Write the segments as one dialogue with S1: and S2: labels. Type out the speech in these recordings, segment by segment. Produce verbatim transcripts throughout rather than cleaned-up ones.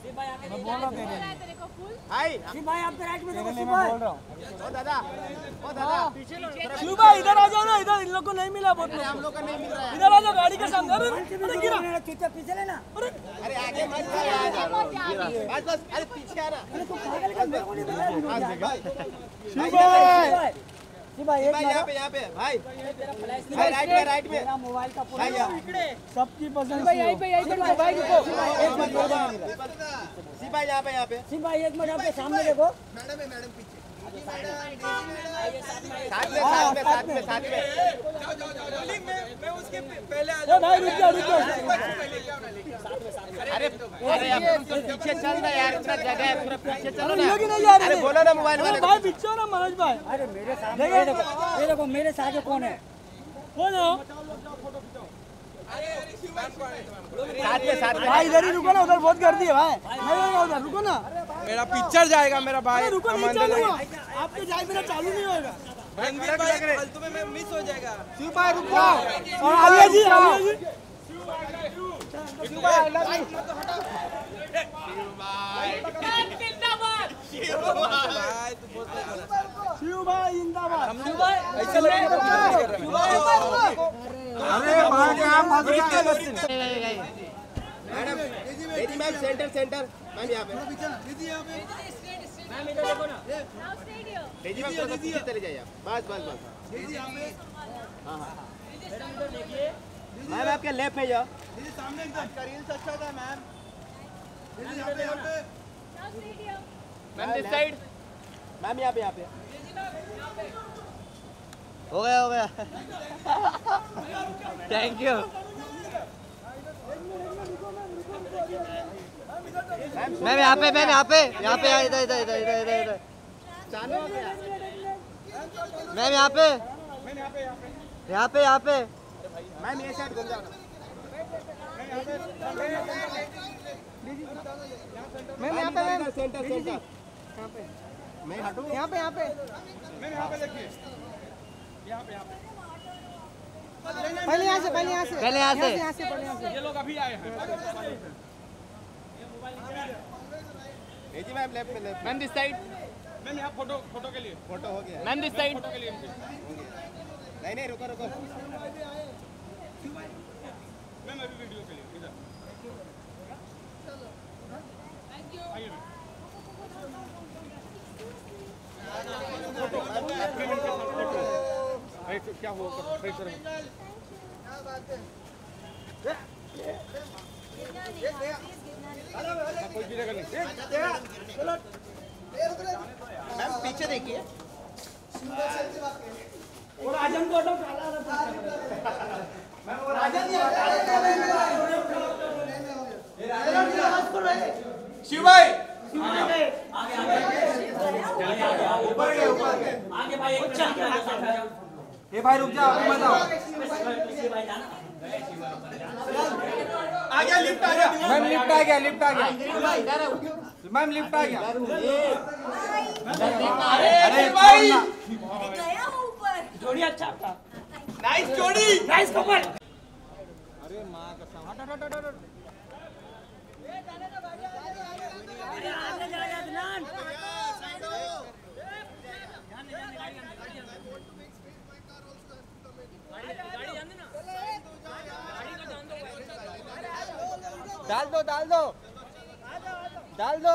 S1: मैं बोल रहा हूँ तेरे को फुल
S2: हाय
S1: शिव भाई आपके राइट में देखो शिव भाई।
S2: बोल रहा हूँ ओ दादा ओ दादा
S1: शिव भाई इधर आ जाओ ना, इधर इन लोग को नहीं मिला बहुत।
S2: हम लोग का नहीं मिल रहा है।
S1: इधर आ जाओ गाड़ी के सामने। अरे गिरा
S3: चुपचाप पीछे लेना।
S2: अरे आगे मत बस बस अरे पीछे आ रहा।
S3: अरे तू पागल का मेरे को नहीं पता।
S1: शिव भाई
S3: शिव भाई एक
S2: यहाँ पे यहाँ पे भाई भाई राइट में राइट में
S3: मेरा मोबाइल का पूरा
S1: सबकी पसंद
S3: भाई यहीं पे यहीं पे भाई रुको।
S2: एक मिनट सी भाई यहाँ पे यहाँ पे
S3: शिव भाई एक मिनट आपके सामने देखो।
S2: मैडम है मैडम पीछे साथ में साथ में साथ में साथ में
S1: मैं उसके पहले आ जाऊं। भाई रुक जा रुक जा।
S2: अरे अरे अब तुम पीछे चल ना यार, इतना जगह है पूरा पीछे चलो ना।
S1: लोग ही नहीं जा रहे।
S2: अरे बोलो ना मोबाइल वाले
S1: भाई पीछे हो ना मनोज भाई।
S3: अरे मेरे सामने ये देखो ये देखो मेरे साथ कौन है?
S1: कौन है?
S2: साथ में साथ में
S1: भाई इधर ही रुको ना, उधर बहुत गर्दी है भाई। नहीं उधर रुको ना,
S4: मेरा पिक्चर जाएगा मेरा भाई।
S1: रुको नहीं चलूंगा। आपके जाए बिना चालू नहीं होगा।
S4: रणवीर भाई फालतू में मैं मिस हो जाएगा।
S2: शिव भाई रुक जाओ।
S1: और आलिया जी आलिया जी
S2: शिव भाई आई लव यू।
S4: भाई तू बहुत सही बोला।
S1: शिव भाई जिंदाबाद।
S4: शिव भाई ऐसे लगे
S2: अरे भाई क्या फंस गया। मैडम दीदी मैम सेंटर सेंटर मैम यहाँ पे दीदी यहाँ पे मैम इधर देखो ना। दीदी मैम थोड़ा पीछे चले जाइए आप। बस बस बस दीदी यहाँ पे हाँ हाँ मैम आपके लेफ्ट में जाओ। दीदी सामने एकदम का रील्स अच्छा था मैम। दीदी यहाँ पे यहाँ पे मैम दिस साइड मैम यहाँ पे यहाँ पे हो गया हो गया थैंक यू मैम यहाँ पे मैम यहाँ पे यहाँ पे इधर इधर इधर इधर इधर इधर मैम यहाँ पे यहाँ पे यहाँ पे मैम ये साइड घूम जाओ मैम यहाँ पे मैम सेंटर सेंटर मैं हटूँ यहाँ पे यहाँ पे मैम यहाँ पे देखिए यहाँ पे यहाँ पे
S3: पहले यहाँ से पहले यहाँ से
S2: पहले यहाँ से
S3: यहाँ से पहले यहाँ से
S4: ये लोग अभी आए हैं।
S2: जी मैम लेफ्ट में left ma'am this side
S4: ma'am यहाँ फोटो फोटो के लिए
S2: फोटो हो गया
S4: मैम दिस साइड फोटो के लिए
S2: नहीं नहीं रुको रुको
S4: मैम अभी वीडियो के लिए इधर आइए मैम क्या होगा फिर सर कोई गिरेगा नहीं।
S2: मैम पीछे देखिए
S1: और आजम को ऑटो मैं वो राजा नहीं
S4: शिव भाई
S1: आगे आगे ऊपर आगे भाई एक चल
S4: ये भाई रुक जाओ अभी मत आओ।
S2: आ गया लिफ्ट आ गया
S4: मैम लिफ्ट आ गया लिफ्ट आ गया मैम लिफ्ट आ गया।
S2: अरे भाई
S5: गया वो ऊपर।
S1: जोड़ी अच्छा था।
S2: नाइस जोड़ी
S1: नाइस कपल।
S4: अरे माँ कसम हट हट हट हट
S3: अरे आगे जा जा अदनान।
S4: डाल दो डाल दो डाल दो।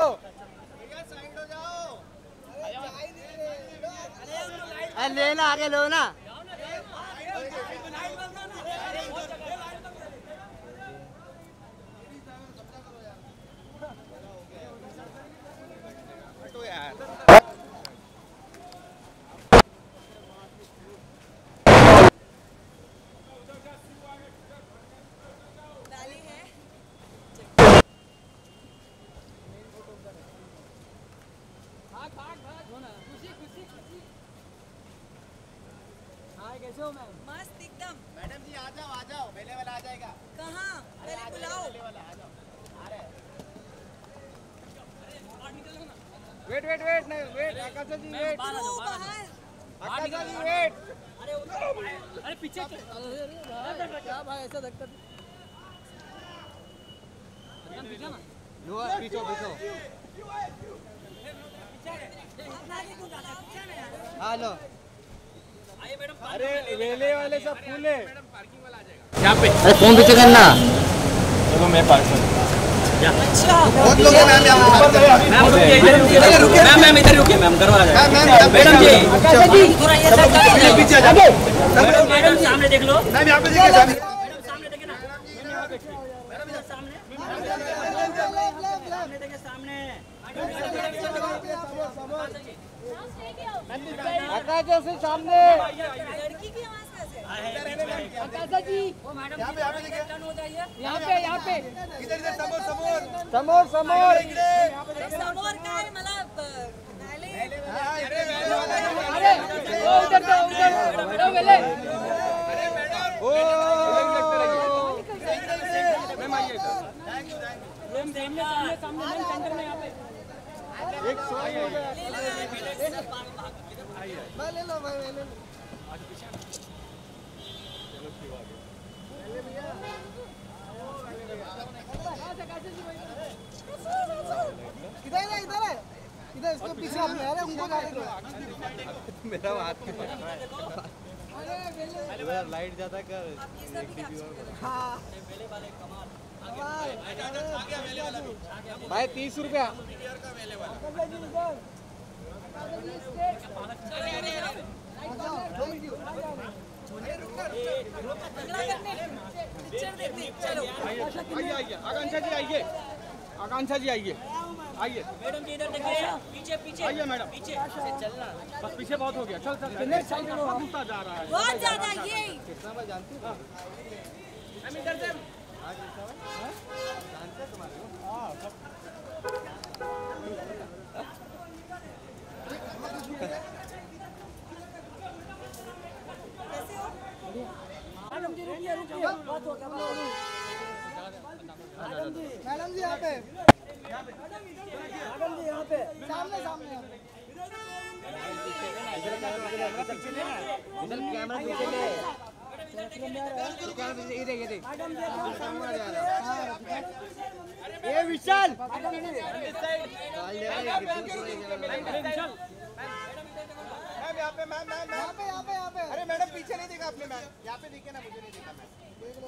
S2: अरे लेना आगे लो ना
S1: कैसे हो मैम?
S5: मस्त एकदम।
S2: मैडम जी आ जाओ आ जाओ पहले वाला आ जाएगा।
S5: कहाँ? पहले बुलाओ।
S2: पहले वाला आ जाओ आ रहे
S4: वेट वेट वेट नहीं वेट आकाश जी वेट
S5: तू बाहर।
S4: आकाश जी वेट।
S1: अरे पीछे क्या भाई ऐसा धक्का
S4: लो पीछो पीछो हाँ लो
S1: अरे वेले वाले सब फूल है।
S2: यहाँ पे
S6: अरे फोन पीछे करना।
S1: चलो मैं पार्क
S2: बहुत लोग हैं मैम यहाँ पे।
S6: मैम रुकिए रुकिए मैम मैम इधर रुकिए मैम करवा जाए मैडम जी थोड़ा ये सब करिए
S2: पीछे आ जाओ
S6: मैडम सामने देख लो
S2: मैम यहाँ पे देखिए सामने।
S6: मैडम सामने देखे ना मैडम इधर सामने सामने देखे सामने
S3: आकाश से सामने
S5: लड़की की आवाज कैसे?
S3: आकाश जी
S6: वो मैडम
S2: यहाँ पे यहाँ पे देखिए
S6: टर्न हो जाइए
S3: यहाँ पे यहाँ पे
S2: इधर इधर समोर समोर
S3: समोर समोर
S5: समोर का है मतलब नाले
S3: अरे ओ उधर तो उधर ओ वेले
S1: मैम आइए
S3: मैम सामने सामने सामने मैम सेंटर में यहाँ पे
S1: एक सौ
S3: भाई ले लो भाई ले लो इधर है इधर है इधर इसको पीछे आप ले रहे उनको गाड़ी दो
S4: मेरा हाथ के यार लाइट ज्यादा कर
S1: भाई तीस रुपया
S5: पिक्चर देखते चलो।
S1: आइए आइए आकांक्षा जी आइए आकांक्षा जी आइए आइए
S6: मैडम जी इधर देखिए पीछे पीछे
S1: आइए मैडम
S6: पीछे चलना
S1: बस पीछे बहुत हो गया चल चल घुसता जा रहा है
S5: बहुत ज्यादा ये
S4: कितना मैं जानती हूँ
S1: हम इधर से
S3: मैडम जी रुकिए रुकिए बात हो गया मैडम जी यहाँ पे मैडम जी यहाँ पे सामने सामने
S4: इधर कैमरा पीछे ले कैमरा पीछे ये देख
S1: ये विशाल मैम यहाँ पे मैम मैम
S3: यहाँ पे यहाँ पे यहाँ पे
S1: अरे मैडम पीछे नहीं देखा आपने मैम यहाँ पे दिखे ना मुझे नहीं देखा मैम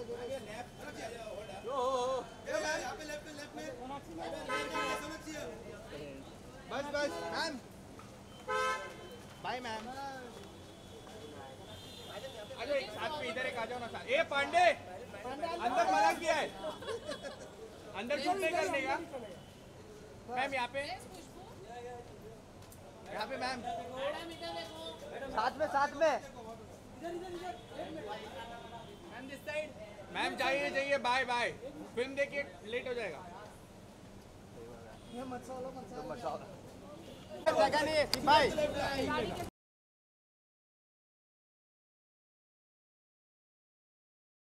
S1: बस बस मैम बाय मैम अरे साथ में इधर एक आ जाओ ना साथ ए पांडे अंदर मना किया है अंदर शूट नहीं करने का मैम यहाँ पे यहाँ पे मैम
S4: साथ में साथ में
S1: मैम जाइए जाइए बाय बाय फिल्म देखिए लेट हो जाएगा
S4: मत
S1: जगह नहीं है बाय